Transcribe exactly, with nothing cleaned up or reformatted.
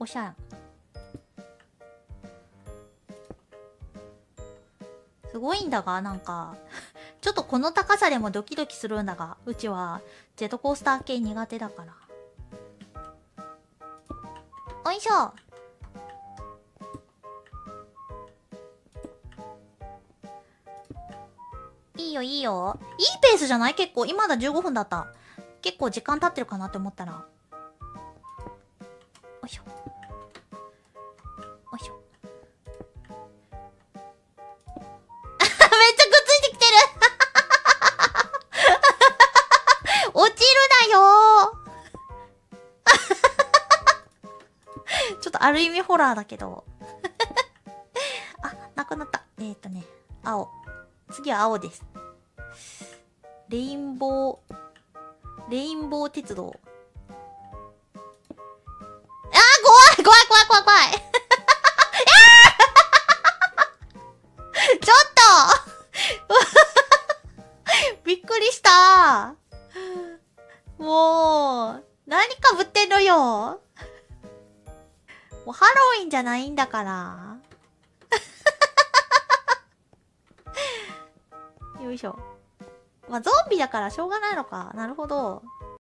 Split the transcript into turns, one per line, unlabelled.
おしゃん。すごいんだが、なんか、ちょっとこの高さでもドキドキするんだが、うちはジェットコースター系苦手だから。おいしょ。いいよいいよ。いいペースじゃない？結構。今だじゅうごふんだった。結構時間経ってるかなって思ったら。よいしょ。よいしょ。めっちゃくっついてきてる落ちるなよーちょっとある意味ホラーだけど。あ、なくなった。えーっとね、青。次は青です。レインボー、レインボー鉄道。あー、怖い怖い怖い怖い怖いちょっとびっくりしたもう、何かぶってんのよもうハロウィンじゃないんだからよいしょ。まあ、ゾンビだからしょうがないのか。なるほど。